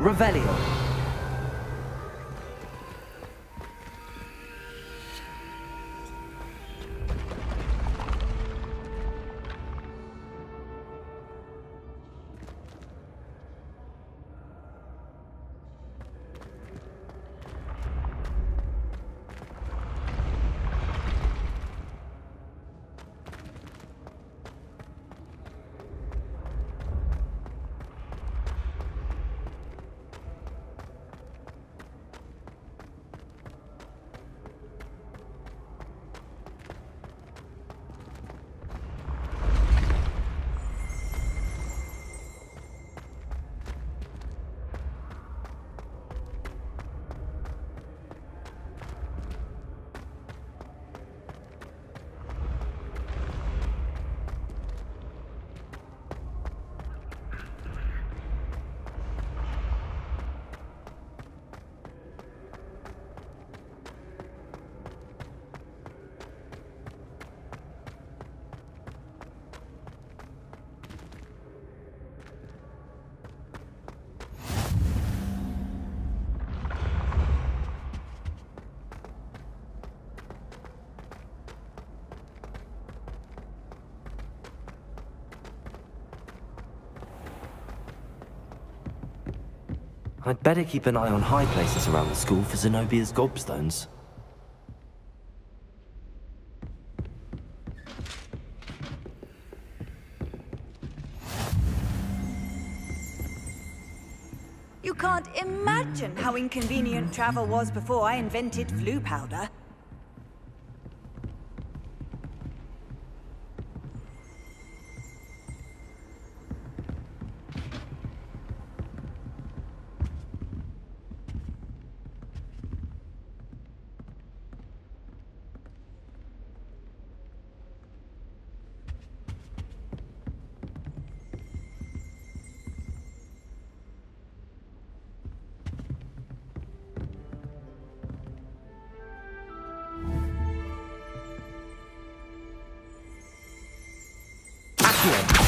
Revelio. I'd better keep an eye on high places around the school for Zenobia's gobstones. You can't imagine how inconvenient travel was before I invented flu powder. Accio!